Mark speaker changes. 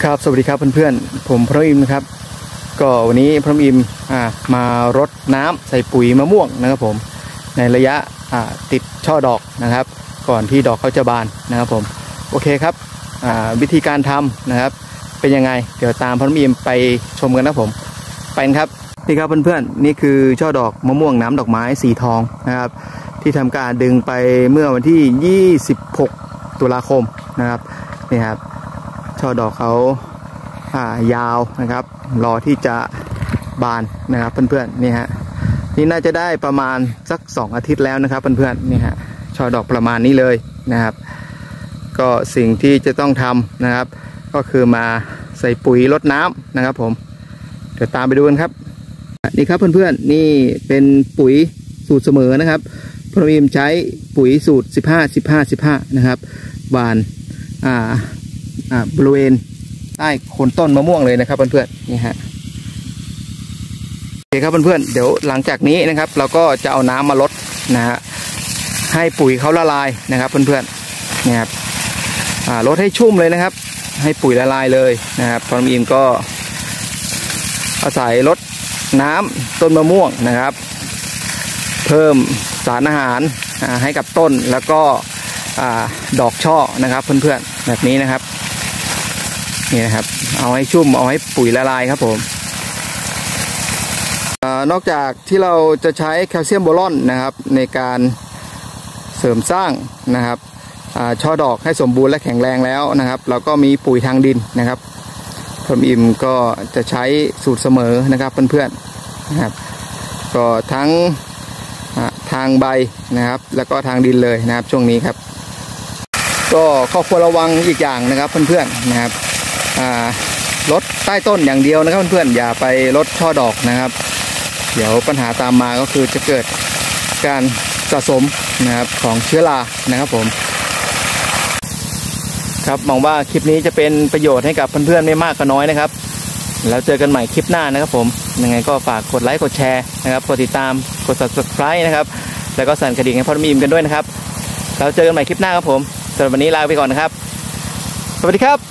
Speaker 1: ครับสวัสดีครับเพื่อนๆผมพระอิมนะครับก็วันนี้พระอิมมารดน้ำใส่ปุ๋ยมะม่วงนะครับผมในระยะติดช่อดอกนะครับก่อนที่ดอกเขาจะบานนะครับผมโอเคครับวิธีการทำนะครับเป็นยังไงเดี๋ยวตามพระอิมไปชมกันนะผมไปครับนี่ครับเพื่อนๆนี่คือช่อดอกมะม่วงน้ำดอกไม้สีทองนะครับที่ทำการดึงไปเมื่อวันที่26ตุลาคมนะครับนี่ครับช่อดอกเขายาวนะครับรอที่จะบานนะครับเพื่อนๆนี่ฮะนี่น่าจะได้ประมาณสัก2 อาทิตย์แล้วนะครับเพื่อนๆนี่ฮะช่อดอกประมาณนี้เลยนะครับก็สิ่งที่จะต้องทำนะครับก็คือมาใส่ปุ๋ยรดน้ำนะครับผมเดี๋ยวตามไปดูกันครับนี่ครับเพื่อนๆนี่เป็นปุ๋ยสูตรเสมอนะครับพระอิมใช้ปุ๋ยสูตร15-15-15นะครับหว่านบริเวณใต้โคนต้นมะม่วงเลยนะครับเพื่อนๆนี่ฮะโอเคครับเพื่อนๆเดี๋ยวหลังจากนี้นะครับเราก็จะเอาน้ำมาลดนะฮะให้ปุ๋ยเขาละลายนะครับเพื่อนๆนี่ครับลดให้ชุ่มเลยนะครับให้ปุ๋ยละลายเลยนะครับพรอิมก็อาศัยลดน้ำต้นมะม่วงนะครับเพิ่มสารอาหารให้กับต้นแล้วก็ดอกช่อนะครับเพื่อนๆแบบนี้นะครับนี่นะครับเอาให้ชุ่มเอาให้ปุ๋ยละลายครับผมนอกจากที่เราจะใช้แคลเซียมโบรอนนะครับในการเสริมสร้างนะครับช่อดอกให้สมบูรณ์และแข็งแรงแล้วนะครับเราก็มีปุ๋ยทางดินนะครับพรอิมก็จะใช้สูตรเสมอนะครับเพื่อนๆนะครับก็ทั้งทางใบนะครับแล้วก็ทางดินเลยนะครับช่วงนี้ครับก็ข้อควรระวังอีกอย่างนะครับเพื่อนๆนะครับลดใต้ต้นอย่างเดียวนะครับเพื่อนๆอย่าไปลดช่อดอกนะครับเดี๋ยวปัญหาตามมาก็คือจะเกิดการสะสมนะครับของเชื้อรานะครับผมครับหวังว่าคลิปนี้จะเป็นประโยชน์ให้กับเพื่อนๆไม่มากก็น้อยนะครับแล้วเจอกันใหม่คลิปหน้านะครับผมยังไงก็ฝากกดไลค์กดแชร์นะครับกดติดตามกด subscribe นะครับแล้วก็สั่นกระดิ่งให้พรอิมกันด้วยนะครับแล้วเจอกันใหม่คลิปหน้าครับผมสำหรับวันนี้ลาไปก่อนนะครับสวัสดีครับ